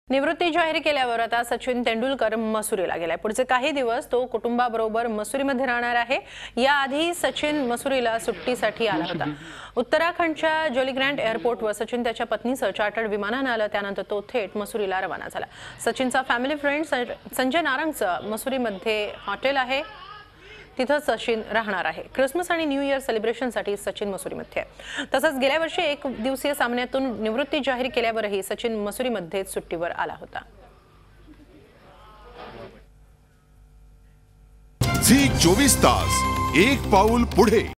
निवृत्ती जाहीर केल्यावर आता सचिन तेंडुलकर मसुरीला गेलाय। पुढचे काही दिवस तो कुटुंबाबरोबर मसुरीमध्ये राहणार आहे। याआधी सचिन मसुरीला सुट्टीसाठी आला होता। उत्तराखंडच्या जोलीग्रँट एअरपोर्टवर सचिन त्याच्या पत्नीसह चार्टर्ड विमानाने आला। त्यानंतर तो थेट मसुरीला रवाना झाला। सचिनचा फॅमिली फ्रेंड संजय नारंगचं मसुरीमध्ये हॉटेल आहे, तिथे सचिन राहणार आहे। क्रिसमस आणि न्यू इयर सेलिब्रेशनसाठी सचिन मसुरीमध्ये आहे। तसंच गेल्या वर्षी एक दिवसीय सामन्यातून निवृत्ती जाहीर केल्यावरही सचिन मसुरीमध्ये सुट्टीवर आला होता। झी 24 तास एक पाऊल पुढे।